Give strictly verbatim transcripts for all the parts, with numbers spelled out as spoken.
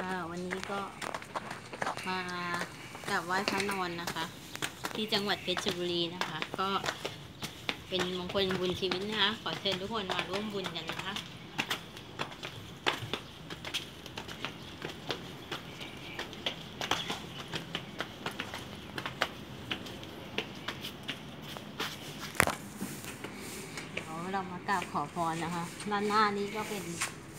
ค่ะวันนี้ก็มากราบไหว้พระนอนนะคะที่จังหวัดเพชรบุรีนะคะ ก็เป็นมงคลบุญชีวิตนะคะขอเชิญทุกคนมาร่วมบุญกันนะคะเรามากราบขอพรนะคะด้านหน้านี้ก็เป็น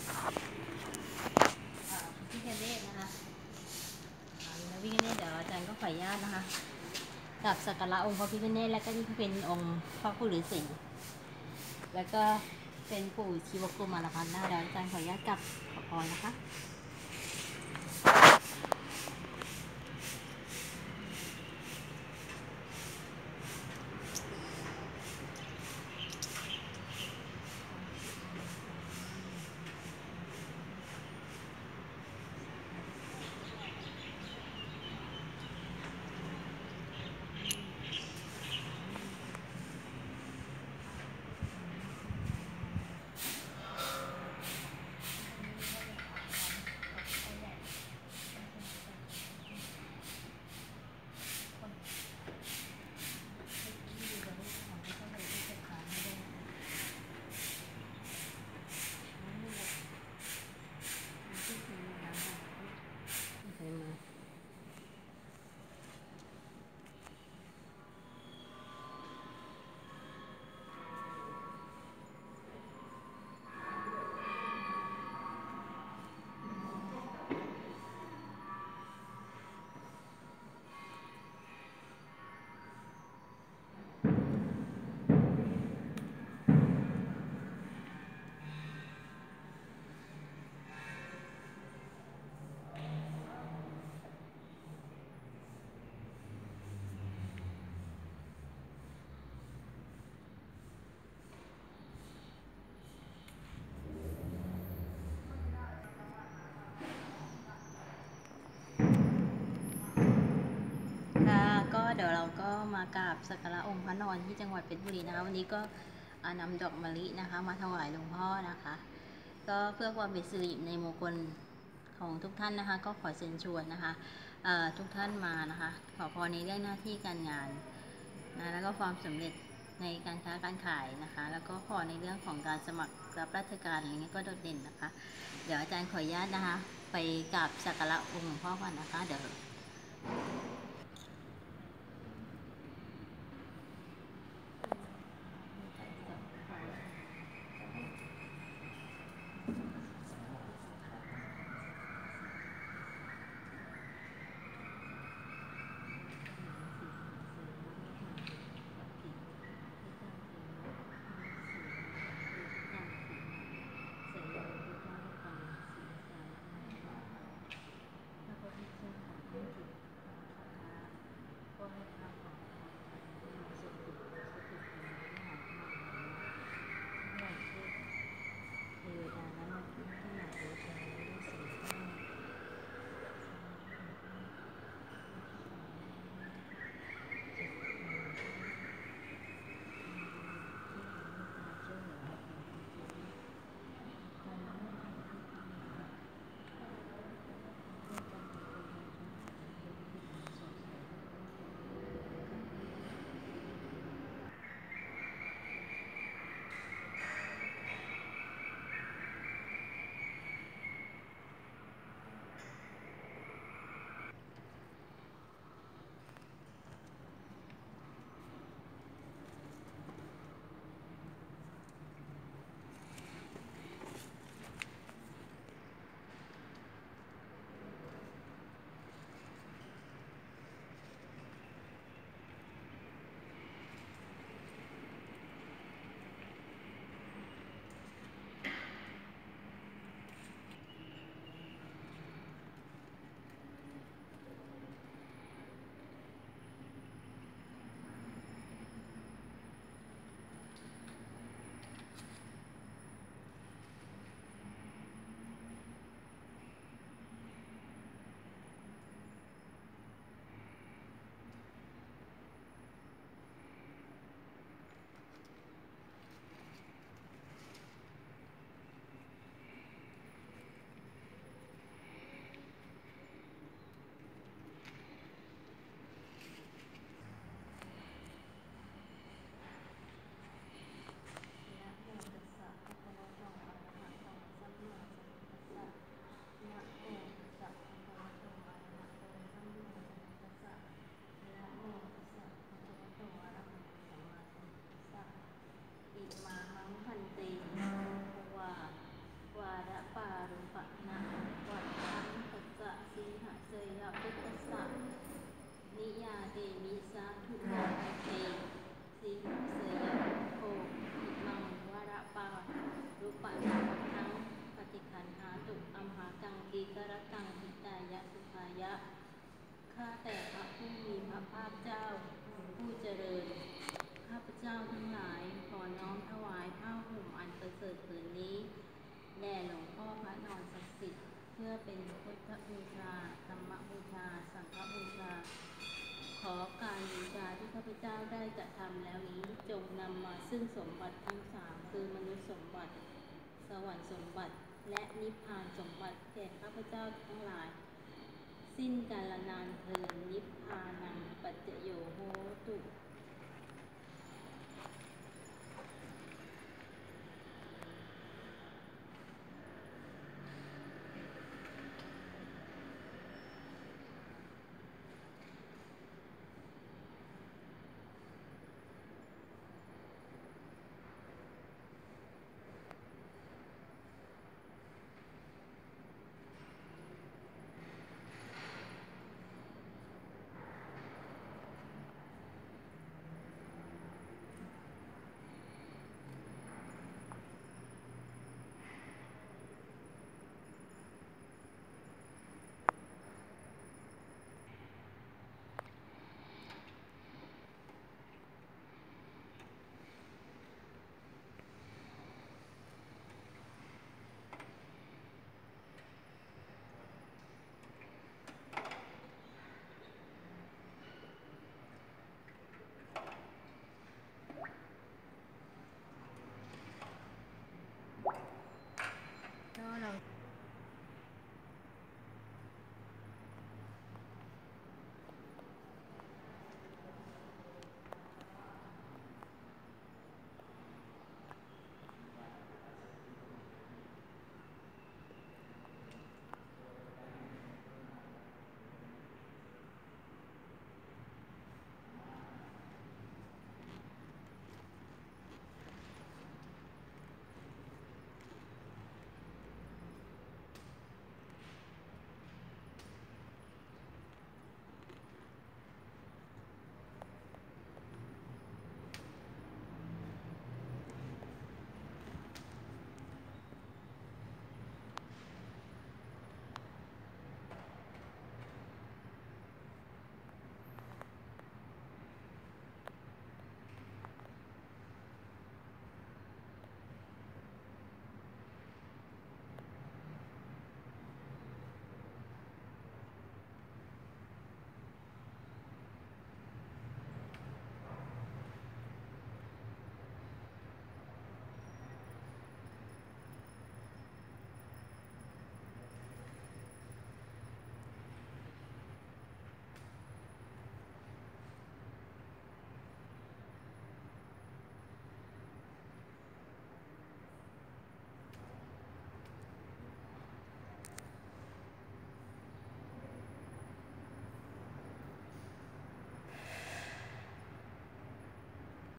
พี่เกเนตนะคะแล้วพี่เกเนตเดี๋ยวอาจารย์ก็ขออนุญาตนะคะกับสักการะองค์พระพิฆเนศแล้วก็นี่เป็นองค์พระปู่ฤาษีแล้วก็เป็นปู่ชีวกุมารพันธ์นะเดี๋ยวอาจารย์ขออนุญาตกับขอพรนะคะก็เดี๋ยวเราก็มากราบสักการะองค์พระนอนที่จังหวัดเพชรบุรีนะคะวันนี้ก็นำดอกมะลินะคะมาถวายหลวงพ่อนะคะก็เพื่อความเป็นสิริในมงคลของทุกท่านนะคะก็ขอเชิญชวนนะคะทุกท่านมานะคะขอพรในเรื่องหน้าที่การงานนะแล้วก็ความสำเร็จในการค้าการขายนะคะแล้วก็ขอในเรื่องของการสมัครรับราชการอะไรเงี้ยก็โดดเด่นนะคะเดี๋ยวอาจารย์ขออนุญาตนะคะไปกราบสักการะองค์หลวงพ่อก่อนนะคะเดี๋ยวจ้าทั้งหลายขอน้อมถวายผ้าห่มอันประเสริฐผืนนี้แด่หลวงพ่อพระนอนศักดิ์สิทธิ์เพื่อเป็นพุทธบูชาธรรมบูชาสังฆบูชาขอการบูชาที่ข้าพเจ้าได้กระทำแล้วนี้จงนำมาซึ่งสมบัติทั้งสามคือมนุษย์สมบัติสวรรค์สมบัติและนิพพานสมบัติแก่ข้าพเจ้าทั้งหลายสิ้นกาลนานเทินนิพพานังปัจจโยโหตุ